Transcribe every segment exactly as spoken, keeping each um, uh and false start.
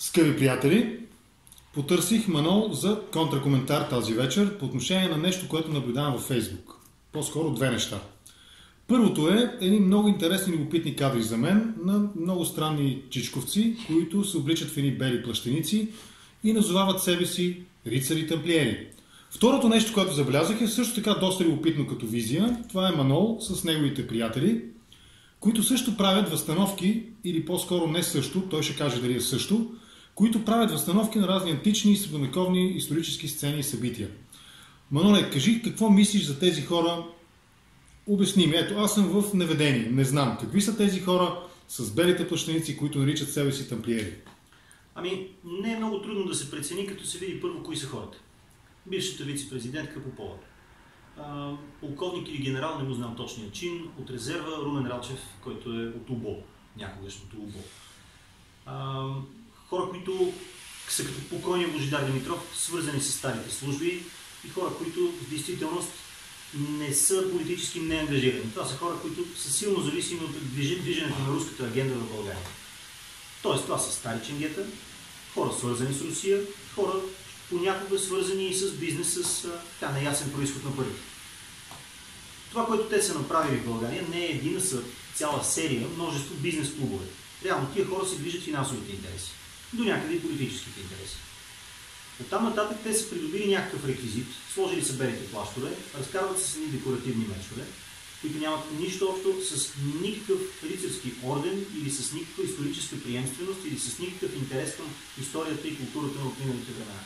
Скъпи приятели, потърсих манол за контракоментар тази вечер по отношение на нещо, което наблюдавам във Фейсбук. По-скоро две неща. Първото е едни много интересни и любопитни кадри за мен на много странни чичковци, които се обличат в едни бели плащеници и назовават себе си рицари-тамплиери. Второто нещо, което забелязах, е също така доста любопитно като визия. Това е манол с неговите приятели, които също правят възстановки, или по-скоро не също, той ще каже дали е също, които правят възстановки на разни антични и средновековни исторически сцени и събития. Маноле, кажи какво мислиш за тези хора? Обясни ми. Ето, аз съм в неведение, не знам. Какви са тези хора с белите плащаници, които наричат себе си тамплиери? Ами, не е много трудно да се прецени, като се види първо кои са хората. Бившата вице-президентка Попова. А, полковник или генерал, не му знам точния чин, от резерва Румен Ралчев, който е от УБО, някогашното УБО. А, хора, които са като покойния Божидар Димитров, свързани с старите служби, и хора, които в действителност не са политически неангажирани. Това са хора, които са силно зависими от движенето на руската агенда в България. Тоест, това са стари ченгета, хора свързани с Русия, хора понякога свързани и с бизнес, с така неясен произход на пари. Това, което те са направили в България, не е един, са цяла серия, множество бизнес клубове. Реално тия хора се движат финансовите интереси, до някъде и политическите интереси. Оттам нататък те са придобили някакъв реквизит, сложили са белите плащове, разкарват се с едни декоративни мечове, които нямат нищо общо с никакъв рицарски орден или с никаква историческа приемственост или с никакъв интерес към историята и културата на отминалите времена.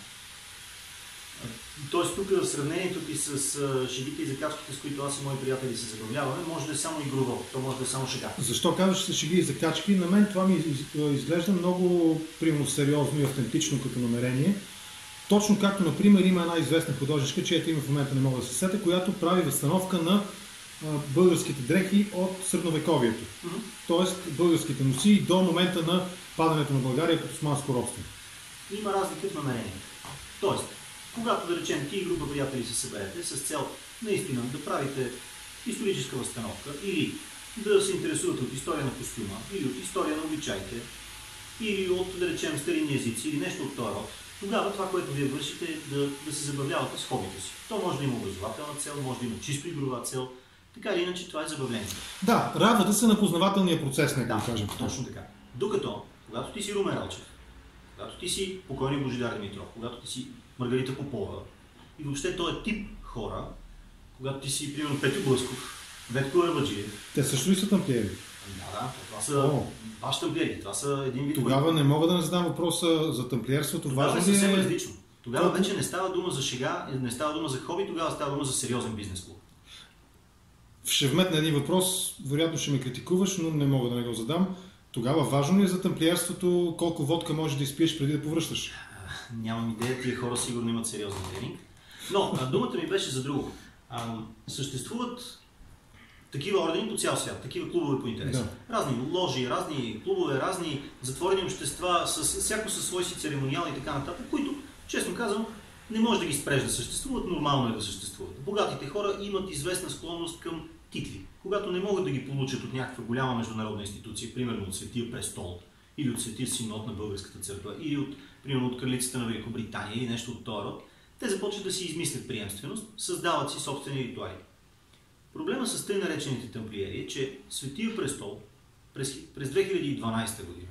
Тоест тук в сравнението ти с шегите и закачките, с които аз и мои приятели се забавляваме, може да е само игрово, то може да е само шега. Защо казваш с шеги и закачки? На мен това ми изглежда много примерно сериозно и автентично като намерение. Точно както, например, има една известна художничка, чието име в момента не мога да се сетя, която прави възстановка на а, българските дрехи от средновековието. Mm-hmm. Тоест българските носи до момента на падането на България като османско робство. Има разлика в намерението. Тоест, когато, да речем, ти и група приятели се съберете с цел наистина да правите историческа възстановка или да се интересувате от история на костюма, или от история на обичаите, или от, да речем, старинни езици, или нещо от този род, тогава това, което вие вършите е да, да се забавлявате с хобито си. То може да има образователна цел, може да има чисто игрова цел, така или иначе това е забавление. Да, радвате се на познавателния процес, нека да кажем. Точно така. Докато, когато ти си Румен Ралчев, когато ти си покойник Божидар Димитров, когато ти си Маргарита Попова и въобще този тип хора, когато ти си, примерно, Петю Блъсков, Ветко Арбаджиев. Те също ли са тамплиери? Да, да, това са баш тамплиери. Това са един вид. Тогава не мога да не задам въпроса за тамплиерството. Тогава е съвсем различно. Тогава вече не става дума за шега, не става дума за хоби, тогава става дума за сериозен бизнес клуб. Ще вметна един въпрос, вероятно ще ме критикуваш, но не мога да не го задам. Тогава важно ли е за тамплиерството колко водка можеш да изпиеш преди да повръщаш? Нямам идея, тия хора сигурно имат сериозен тренинг. Но думата ми беше за друго. А, съществуват такива ордени по цял свят, такива клубове по интерес. Да. Разни ложи, разни клубове, разни затворени общества, с, всяко със свой си церемониал и така нататък, които, честно казвам, не може да ги спреш да съществуват, нормално е да съществуват. Богатите хора имат известна склонност към титли. Когато не могат да ги получат от някаква голяма международна институция, примерно от Светия престол, или от Светия синод на Българската църква, или от, примерно, от кралицата на Великобритания, или нещо от този род, те започват да си измислят приемственост, създават си собствени ритуали. Проблема с тъй наречените тамплиери е, че Светия престол през, през две хиляди и дванадесета година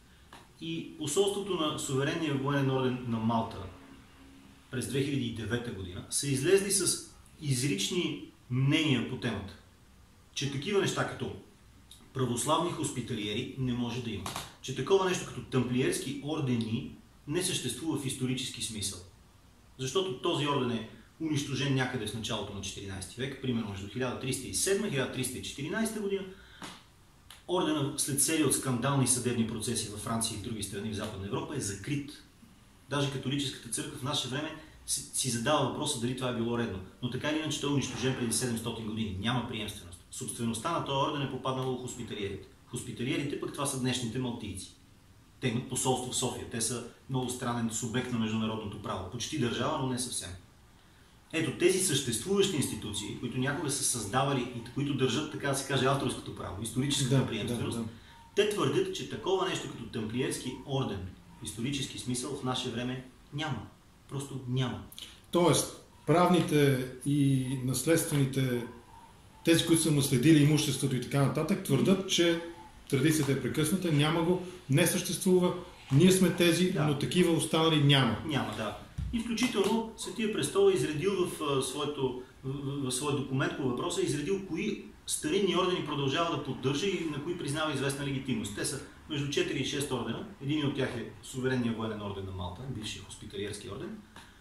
и посолството на суверенния военен орден на Малта през две хиляди и девета година са излезли с изрични мнения по темата, че такива неща като православни хоспиталиери не може да има, че такова нещо като тамплиерски ордени не съществува в исторически смисъл. Защото този орден е унищожен някъде в началото на четиринадесети век, примерно между хиляда триста и седма и хиляда триста и четиринадесета година. Орденът след серия от скандални съдебни процеси във Франция и в други страни в Западна Европа е закрит. Даже католическата църква в наше време си, си задава въпроса дали това е било редно. Но така или иначе той е унищожен преди седемстотин години. Няма приемственост. Собствеността на този орден е попаднала у хоспиталиерите. Хоспиталиерите пък това са днешните малтийци. Те имат посолство в София. Те са много странен субект на международното право. Почти държава, но не съвсем. Ето тези съществуващи институции, които някога са създавали и които държат, така да се каже, авторското право, историческата да, приемственост, да, да. Те твърдят, че такова нещо като тамплиерски орден исторически смисъл в наше време няма. Просто няма. Тоест, правните и наследствените, тези, които са наследили имуществото и така нататък, твърдат, че традицията е прекъсната, няма го, не съществува, ние сме тези, да. Но такива останали няма. Няма, да. И включително Светия престол е изредил в, в, своето, в, в своя документ по въпроса, е изредил кои старинни ордени продължава да поддържа и на кои признава известна легитимност. Те са между четири и шест ордена. Един от тях е суверенния военен орден на Малта, бивши хоспиталиерски орден.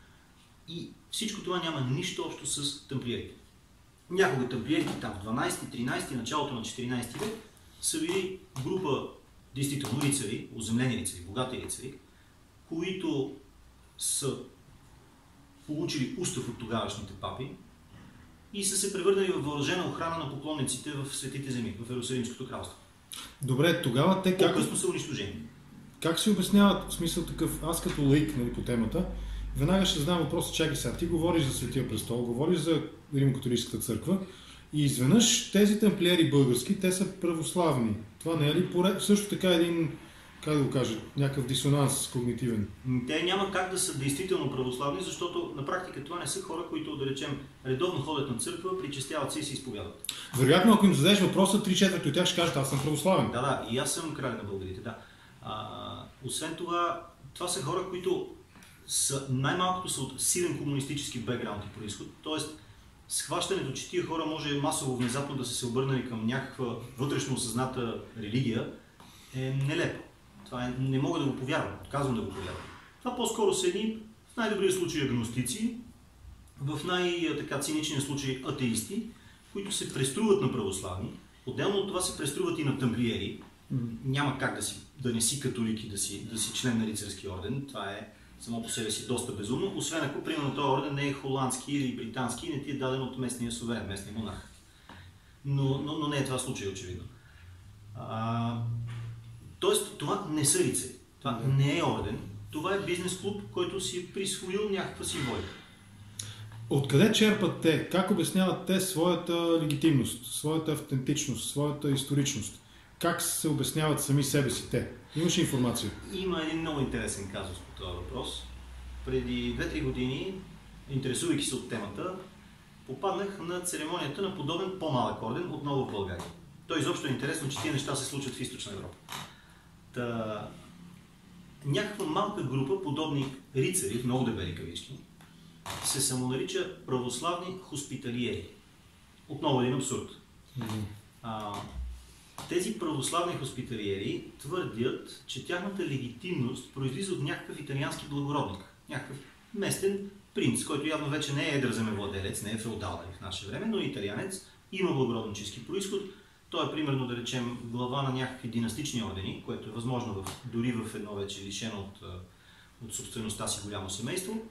И всичко това няма нищо общо с тамплиерите. Някога тамплиерите там в дванайсети, тринайсети, началото на четиринайсети век са били група действително рицари, оземлени рицари, богати рицари, които са получили устав от тогавашните папи и са се превърнали в въоръжена охрана на поклонниците в Светите земи, в Иерусалимското кралство. Добре, тогава те как... По-късно са унищожени. Как се обясняват, в смисъл такъв, аз като лаик, нали, по темата, веднага ще задам въпроса, чакай сега, ти говориш за Светия престол, говориш за Римокатолическата църква и изведнъж тези тамплиери български, те са православни. Това не е ли поред... също така един, как да го кажа, някакъв дисонанс когнитивен? Те няма как да са действително православни, защото на практика това не са хора, които, да речем, редовно ходят на църква, причестяват се и се изповядат. Вероятно, ако им зададеш въпроса, три четвърти от тях ще кажат, аз съм православен. Да, да, и аз съм кралят на българите, да. А, освен това, това са хора, които са, най-малкото са от силен комунистически бекграунд и произход, т.е. схващането, че тия хора може масово внезапно да са се обърнали към някаква вътрешно осъзната религия, е нелепо. Това е, не мога да го повярвам, отказвам да го повярвам. Това по-скоро са едни, в най-добрия случай агностици, в най-циничния случай атеисти, които се преструват на православни. Отделно от това се преструват и на тамплиери. Mm-hmm. Няма как да, си, да не си католик и да си, да си член на рицарски орден. Това е само по себе си доста безумно, освен ако, примерно, този орден не е холандски или британски и не ти е даден от местния суверен, местния монарх. Но, но, но не е това случай, очевидно. А, тоест, това не са рицари. Това mm-hmm. не е орден. Това е бизнес клуб, който си е присвоил някаква символика. Откъде черпат те? Как обясняват те своята легитимност, своята автентичност, своята историчност? Как се обясняват сами себе си те? Имаш информация? Има един много интересен казус по този въпрос. Преди две-три години, интересувайки се от темата, попаднах на церемонията на подобен по-малък орден отново в България. То изобщо е интересно, че тия неща се случват в Източна Европа. Та... Някаква малка група подобни рицари, в много дебели кавички, се самонарича православни хоспиталиери. Отново един абсурд. Mm-hmm. А, тези православни хоспиталиери твърдят, че тяхната легитимност произлиза от някакъв италиански благородник. Някакъв местен принц, който явно вече не е едър земевладелец, не е феодал в наше време, но е италианец, има благороднически произход. Той е примерно, да речем, глава на някакви династични ордени, което е възможно в, дори в едно вече лишено от, от собствеността си голямо семейство.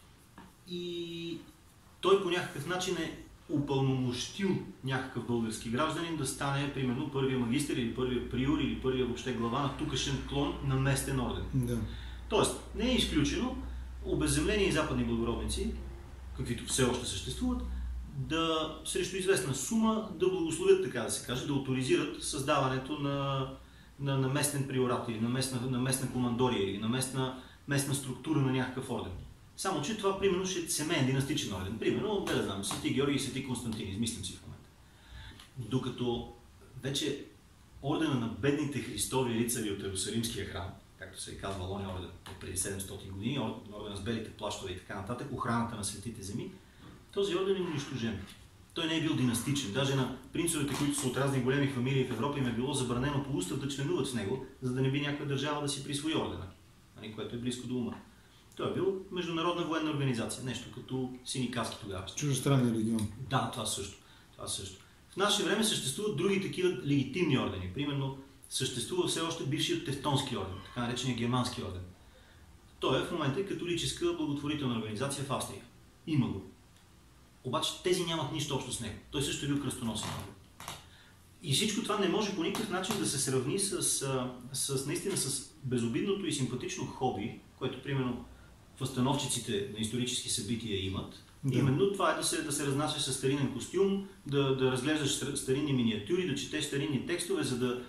И той по някакъв начин е упълномощил някакъв български гражданин да стане, примерно, първия магистър или първия приор или първия въобще глава на тукашен клон на местен орден. Да. Тоест, не е изключено обезземлени и западни благородници, каквито все още съществуват, да срещу известна сума да благословят, така да се каже, да авторизират създаването на, на, на местен приорат или на местна, на местна командория или на местна, местна структура на някакъв орден. Само, че това, примерно, ще е семейен династичен орден. Примерно, да знам, Свети Георги и Свети Константин, измислям си в момента. Докато вече ордена на бедните Христови рицари от Иерусалимския храм, както се е казвал оня орден от преди седемстотин години, ордена с белите плащове и така нататък, охраната на светите земи, този орден е унищожен. Той не е бил династичен. Даже на принцовете, които са от разни големи фамилии в Европа, им е било забранено по устав да членуват в него, за да не би някаква държава да си присвои ордена, което е близко до ума. Той е бил международна военна организация, нещо като синикаски тогава. Чуждестранния легион. Да, това също. това също. В наше време съществуват други такива легитимни ордени. Примерно съществува все още бившият Тевтонски орден, така наречения Германски орден. Той е в момента католическа благотворителна организация в Австрия. Има го. Обаче тези нямат нищо общо с него. Той също е бил кръстоносен орден. И всичко това не може по никакъв начин да се сравни с, с, наистина с безобидното и симпатично хоби, което примерно възстановчиците на исторически събития имат. Да. Именно това е да се, да се разнасяш със старинен костюм, да, да разглеждаш старинни миниатюри, да четеш старинни текстове, за да,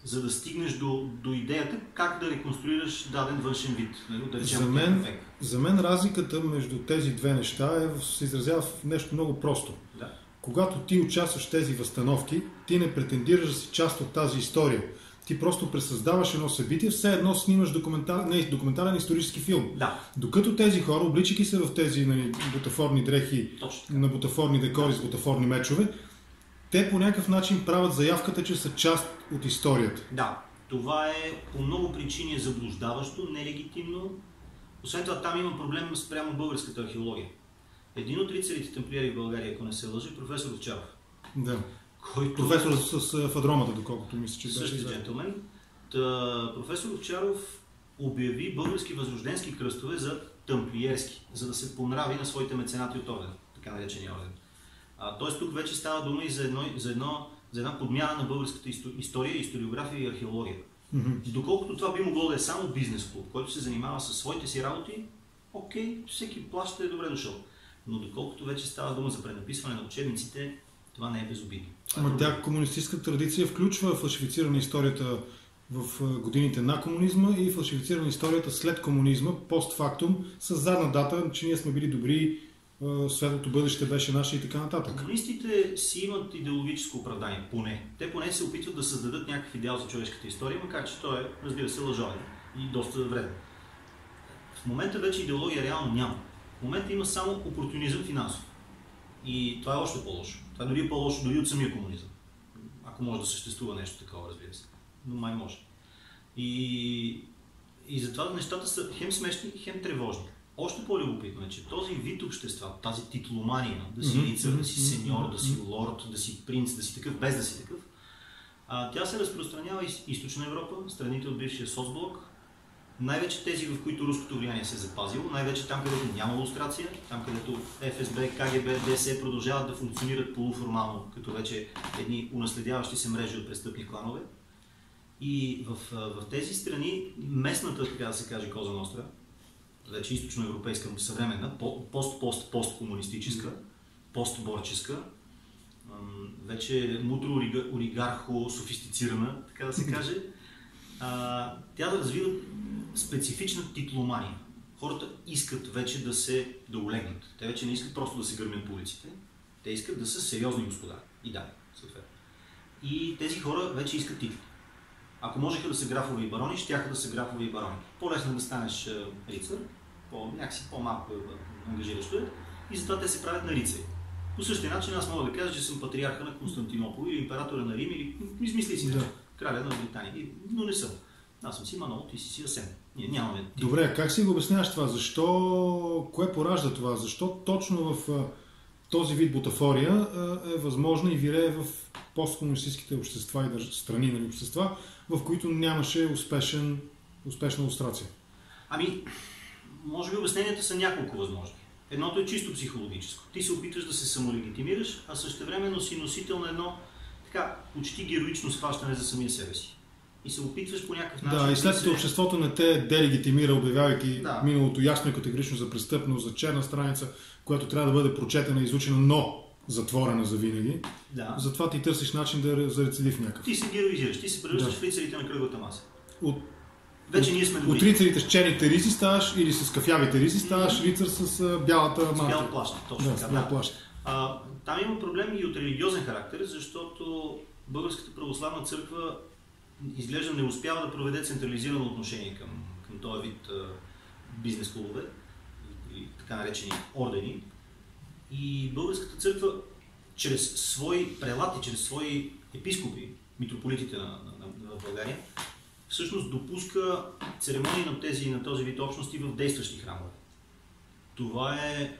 за да стигнеш до, до идеята как да реконструираш даден външен вид. Да речем, за, мен, за мен разликата между тези две неща е, се изразява в нещо много просто. Да. Когато ти участваш в тези възстановки, ти не претендираш да си част от тази история. Ти просто пресъздаваш едно събитие, все едно снимаш документал... не, документален исторически филм. Да. Докато тези хора, обличайки се в тези, нали, бутафорни дрехи, на бутафорни декори с бутафорни мечове, те по някакъв начин правят заявката, че са част от историята. Да, това е по много причини е заблуждаващо, нелегитимно. Освен това, там има проблем спрямо българската археология. Един от рицарите тамплиери в България, ако не се лъжи, професор Овчаров. Да. Който... Професор с, с фадромата, доколкото мисля, че беше. Същия джентълмен. Та, професор Овчаров обяви български възрожденски кръстове за тамплиерски, за да се понрави на своите меценати от орден, така наречения орден. А, тоест тук вече става дума и за, едно, за, едно, за една подмяна на българската история, историография и археология. Mm-hmm. Доколкото това би могло да е само бизнес клуб, който се занимава със своите си работи, окей, всеки плаща е добре дошъл. Но доколкото вече става дума за пренаписване на учебниците, това не е безобидно. Ама е тя комунистическа традиция включва фалшифициране историята в годините на комунизма и фалшифициране историята след комунизма, постфактум, с задна дата, че ние сме били добри, светлото бъдеще беше наше и така нататък. Комунистите си имат идеологическо оправдание, поне. Те поне се опитват да създадат някакъв идеал за човешката история, макар че той е, разбира се, лъжовен и доста вреден. В момента вече идеология реално няма. В момента има само опортунизъм финансов. И това е още по-лошо. Това дори е по-лошо дори от самия комунизъм. Ако може да съществува нещо такова, разбира се. Но май може. И, и затова нещата са хем смешни, хем тревожни. Още по-любопитно е, че този вид общества, тази титломания, да си рицар, да си сеньор, да си лорд, да си принц, да си такъв, без да си такъв, а, тя се разпространява из Източна Европа, страните от бившия соцблок, най-вече тези, в които руското влияние се е запазило, най-вече там, където няма лустрация, там, където Еф Ес Бе, Ка Ге Бе, Де Ес Е продължават да функционират полуформално, като вече едни унаследяващи се мрежи от престъпни кланове. И в, в тези страни местната, така да се каже, Коза Ностра, вече източноевропейска, съвременна, пост-пост-посткомунистическа, постборческа, вече мутро-олигархо-софистицирана, така да се каже, тя да развива специфична титломания. Хората искат вече да се да олегнат. Те вече не искат просто да се гърмят по улиците. Те искат да са сериозни господа. И да, съответно. И тези хора вече искат титли. Ако можеха да са графове и барони, щяха да са графове и барони. По-лесно да станеш рицар, по, някакси по-малко ангажиращо е, и затова те се правят на рицари. По същия начин аз мога да кажа, че съм патриарха на Константинопол или императора на Рим, или измисли си, да. Краля на Британия. Но не съм. Аз съм си Манол, ти си си Асен. Ние нямаме... Добре, как си го обясняваш това? Защо... Кое поражда това? Защо точно в този вид бутафория е възможно и вирее в посткомунистическите общества и страни на общества, в които нямаше успешен, успешна лустрация? Ами, може би обясненията са няколко възможни. Едното е чисто психологическо. Ти се опитваш да се самолегитимираш, а същевременно си носител на едно така почти героично схващане за самия себе си. И се опитваш по някакъв начин... Да, и след като се... обществото не те делегитимира, обявявайки да. миналото ясно и категорично за престъпно, за черна страница, която трябва да бъде прочетена и изучена, но затворена за винаги. Да. Затова ти търсиш начин да за рецидив някакъв. Ти се героизираш, ти се превръщаш да. в рицарите на кръглата маса. От... Вече от... ние сме добри. От рицарите с черните риси ставаш или с кафявите риси ставаш рицар с uh, бялата мантия. С бял плащ, точно да, така. С бял плащ. А, там има проблем и от религиозен характер, защото Българската православна църква изглежда не успява да проведе централизирано отношение към, към този вид а, бизнес клубове или така наречени ордени. И Българската църква чрез свои прелати, чрез свои епископи, митрополитите на, на, на, на България, всъщност допуска церемонии на тези на този вид общности в действащи храмове. Това е...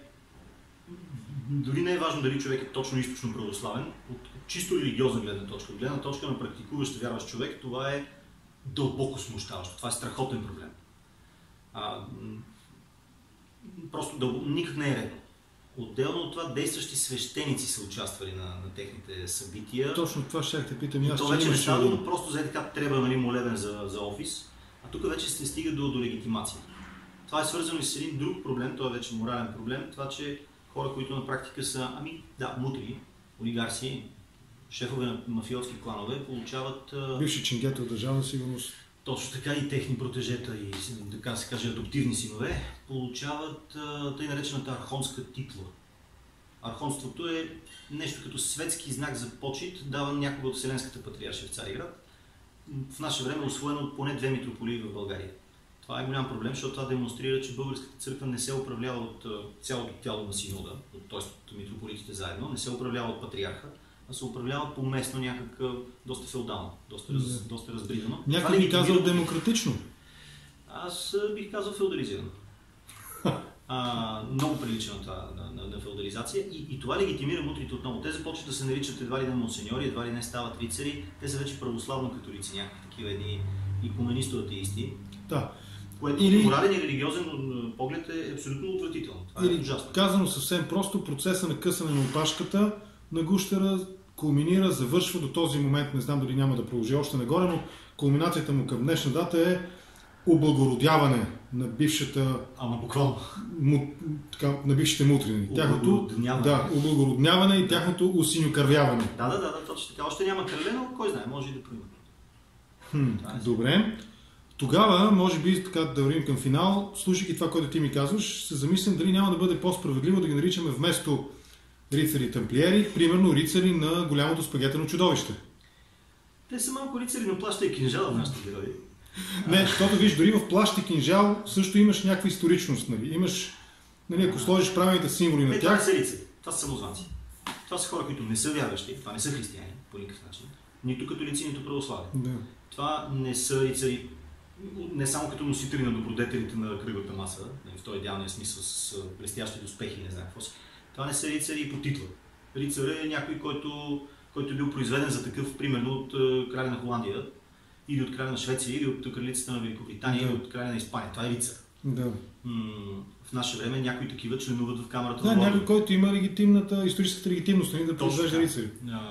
Дори не е важно дали човек е точно източно православен, от чисто религиозна гледна точка, от гледна точка на практикуващ, вярващ човек, това е дълбоко смущаващо. Това е страхотен проблем. А, просто дълбо, никак не е редно. Отделно от това, действащи свещеници са участвали на, на техните събития. Точно това ще те питам. И аз, то вече не става дума просто за така трябва, нали, молебен за, за офис, а тук вече се стига до, до легитимация. Това е свързано и с един друг проблем, това е вече морален проблем, това, че хора, които на практика са, ами да, мутри, олигарси, шефове на мафиотски кланове получават... Бивши ченгета от Държавна сигурност. Точно така и техни протежета и, така се каже, адоптивни синове получават тъй наречената архонска титла. Архонството е нещо като светски знак за почит, даван някога от Вселенската патриаршия в Цариград. В наше време е усвоено от поне две митрополии в България. Това е голям проблем, защото това демонстрира, че българската църква не се управлява от цялото тяло на синода, т.е. от митрополитите заедно, не се управлява от патриарха, а се управлява по-местно някак доста феодално, доста, раз, yeah. доста разбридано. Някой би казал демократично. Аз бих казал феодализирано. А, много прилича на, това, на, на, на феодализация и, и това легитимира мутрите отново. Те започват да се наричат едва ли не монсеньори, едва ли не стават рицари. Те са вече православно-католици, някакви такива едни икуменисто-атеисти. Да. Което или... морален и религиозен поглед е абсолютно отвратително. Това или, е ужасно. Казано съвсем просто, процеса на късане на опашката на гущера кулминира, завършва до този момент, не знам дали няма да продължи още нагоре, но кулминацията му към днешна дата е облагородяване на бившата... Ама буквално. Му, така, на бившите мутрини. Тяхното, да, облагородняване и тяхното усиньокървяване. Да, да, да, да, точно така. Още няма кръве, но кой знае, може и да проима. Хм, е добре. Тогава, може би, така да вървим към финал, слушайки това, което ти ми казваш, се замислям дали няма да бъде по-справедливо да ги наричаме вместо рицари тамплиери, примерно рицари на голямото спагетено чудовище. Те са малко рицари, но плаща и кинжала в нашите герои. Не, защото виж, дори в плащ и кинжал също имаш някаква историчност. Нали? Имаш, нали, ако сложиш правилните символи на не, тях... Това не са рицари, това са самозванци. Това са хора, които не са вярващи, това не са християни по никакъв начин. Нито католици, нито православни. Да. Това не са рицари, не само като носители на добродетелите на кръглата маса, в този идеалния смисъл с блестящи успехи, не знам какво си. Това не са рицари по титла. Рицар е някой, който, който е бил произведен за такъв, примерно от краля на Холандия, или от краля на Швеция, или от кралицата на Великобритания, да. Или от краля на Испания. Това е рицар. Да. М- в наше време някои такива членуват в камерата да, на някой, който има легитимната, историческата легитимност, нали, да произвежда рицари.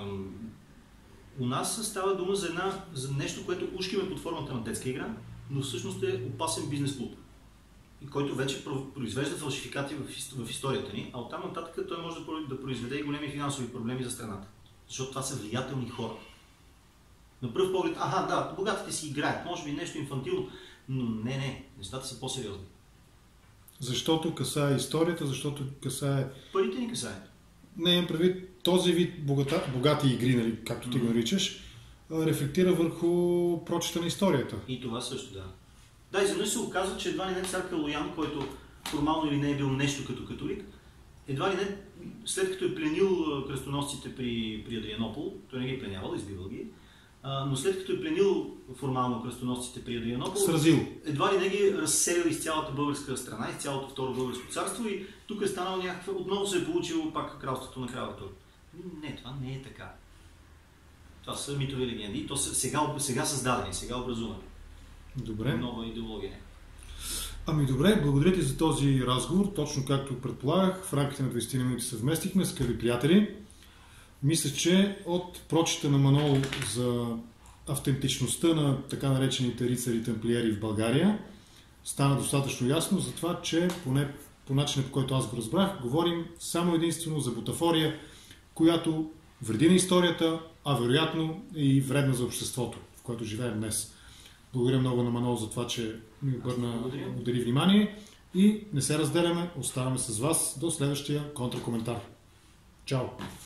У нас става дума за, една, за нещо, което ушкиме под формата на детска игра, но всъщност е опасен бизнес клуб. И който вече произвежда фалшификати в, в историята ни, а оттам нататък той може да произведе и големи финансови проблеми за страната. Защото това са влиятелни хора. На пръв поглед, аха, да, богатите си играят, може би нещо инфантилно, но не, не, нещата са по-сериозни. Защото касае историята, защото касае... Парите ни касае. Не, имам предвид този вид богата, богати игри, нали, както ти mm-hmm. го наричаш, рефлектира върху прочита на историята. И това също, да. Да, изведнъж се оказва, че едва ли не цар Калоян, който формално или не е бил нещо като католик, едва ли не, след като е пленил кръстоносците при, при Адрианопол, той не ги е пленявал, избивал ги, а, но след като е пленил формално кръстоносците при Адрианопол, Сразил. Едва ли не ги разселил из цялата българска страна, из цялото второ българско царство и тук е станало някаква, отново се е получило пак кралството на крал Артур. Не, това не е така. Това са митови легенди и то са сега, сега създадени, сега образувани. Добре. Нова идеология. Ами добре, благодаря ти за този разговор. Точно както предполагах, в рамките на двайсет минути се вместихме, скъпи приятели. Мисля, че от прочита на Манол за автентичността на така наречените рицари тамплиери в България стана достатъчно ясно за това, че поне по начина, по който аз го разбрах, говорим само единствено за бутафория, която вреди на историята, а вероятно и вредна за обществото, в което живеем днес. Благодаря много на Манол за това, че ми обърна удари внимание и не се разделяме, оставаме с вас до следващия контракоментар. Чао!